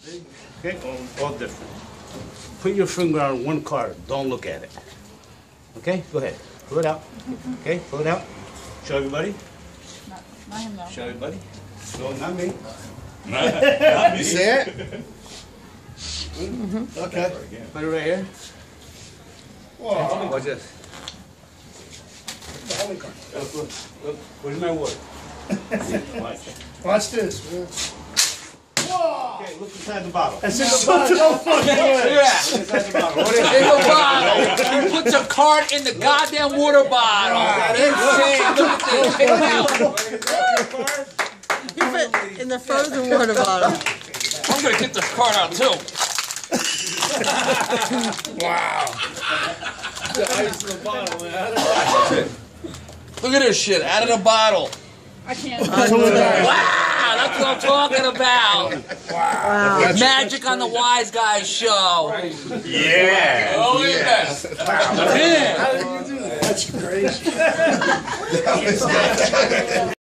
Okay, all different. Put your finger on one card. Don't look at it. Okay, go ahead. Pull it out. Okay, pull it out. Show everybody. Not him though. Show everybody. No, not me. You see it? Okay. Put it right here. Whoa. Watch this. Look, where's my word? Watch. Watch this. Whoa. Okay, look inside the bottle. That's in the bottle. No fucking way. Yeah. Look inside the bottle. What is In it? the bottle. You put your card in the goddamn water bottle. Insane. Look at this. He put in the frozen water bottle. I'm gonna get this card out too. Wow. The ice in the bottle, man. Look at this shit out of the bottle. I can't. Wow, that's what I'm talking about. Wow. Magic on the Wise Guys show. Yeah. Oh, look at that. Damn. That's crazy.